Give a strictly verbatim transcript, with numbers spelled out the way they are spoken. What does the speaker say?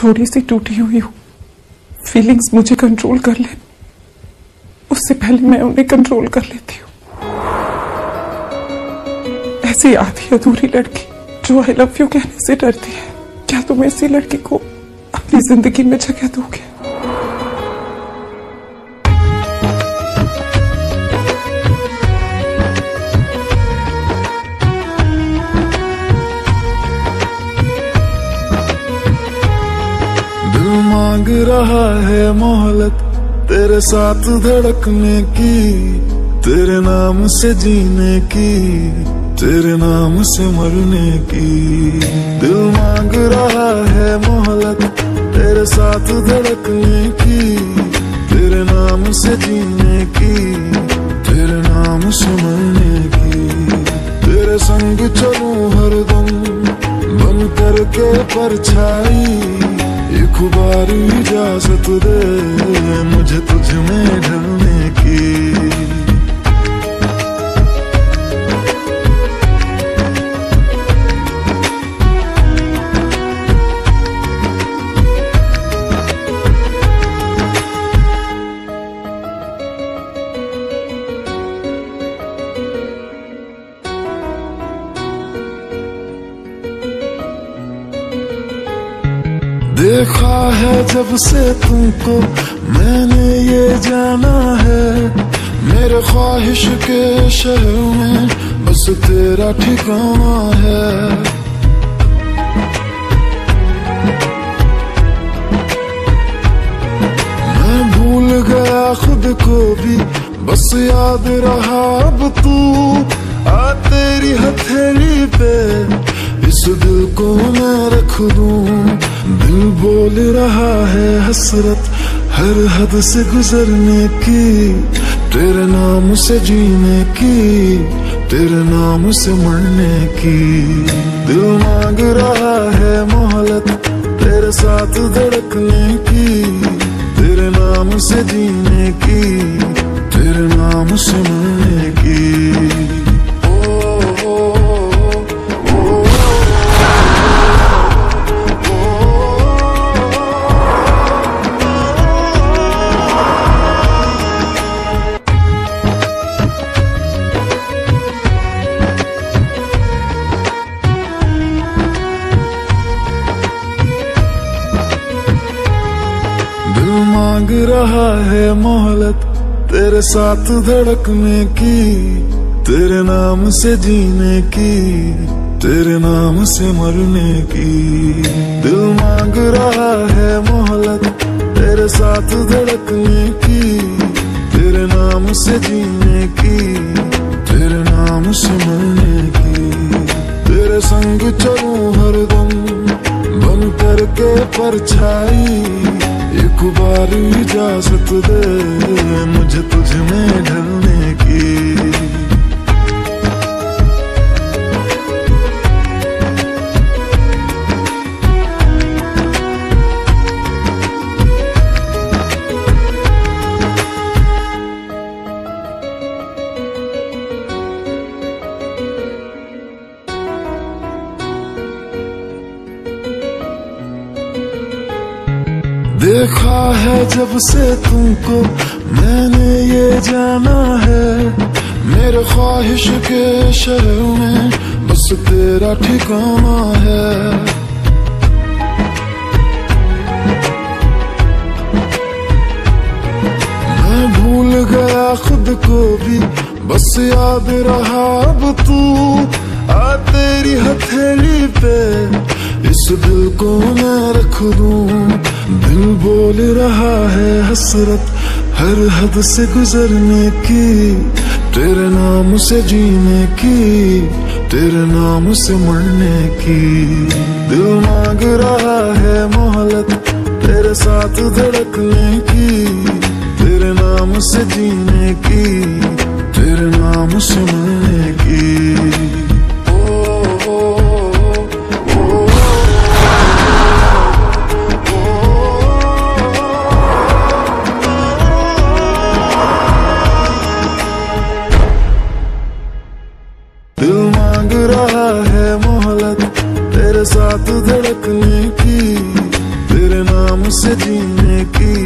थोड़ी सी टूटी हुई हूँ, फीलिंग्स मुझे कंट्रोल कर ले उससे पहले मैं उन्हें कंट्रोल कर लेती हूँ। ऐसी आधी अधूरी लड़की जो आई लव यू कहने से डरती है, क्या तुम ऐसी लड़की को अपनी जिंदगी में जगह दोगे? दिल मांग रहा है मोहलत तेरे साथ धड़कने की, तेरे नाम से जीने की, तेरे नाम से मरने की। दिल मांग रहा है मोहलत तेरे साथ धड़कने की, तेरे नाम से जीने की, तेरे नाम से मरने की। तेरे संग चलूं हरदम बन करके परछाई, एक बार इजाजत दे मुझे तुझ में ढलने की। देखा है जब से तुमको मैंने ये जाना है, मेरे ख्वाहिश के शहर में बस तेरा ठिकाना है। मैं भूल गया खुद को भी बस याद रहा अब तू, आ तेरी हथेली पे इस दिल को मैं रख दूं। दिल बोल रहा है हसरत हर हद से गुजरने की, तेरे नाम से जीने की, तेरे नाम से मरने की। दिल मांग रहा है मोहलत तेरे साथ धड़कने की, तेरे नाम से जीने की, तेरे नाम से मरने की। मांग रहा है मोहलत तेरे साथ धड़कने की, तेरे नाम से जीने की, तेरे नाम से मरने की। दिल मांग रहा है मोहलत तेरे साथ धड़कने की, तेरे नाम से जीने की, तेरे नाम से मरने की। तेरे संग चलूं हरदम बन करके परछाई, एक बार इजाजत दे मुझे तुझ में ढलने की। देखा है जब से तुमको मैंने ये जाना है, मेरे ख्वाहिश के शहर में बस तेरा ठिकाना है। मैं भूल गया खुद को भी बस याद रहा अब तू, आ तेरी हथेली पे इस दिल को मैं रख दूं। दिल बोल रहा है हसरत हर हद से गुजरने की, तेरे नाम से जीने की, तेरे नाम से मरने की। दिल मांग रहा है मोहलत तेरे साथ धड़कने की, तेरे नाम से जीने की, तेरे नाम से मरने की। दिल मांग रहा है मोहलत तेरे साथ धड़कने की, तेरे जीने की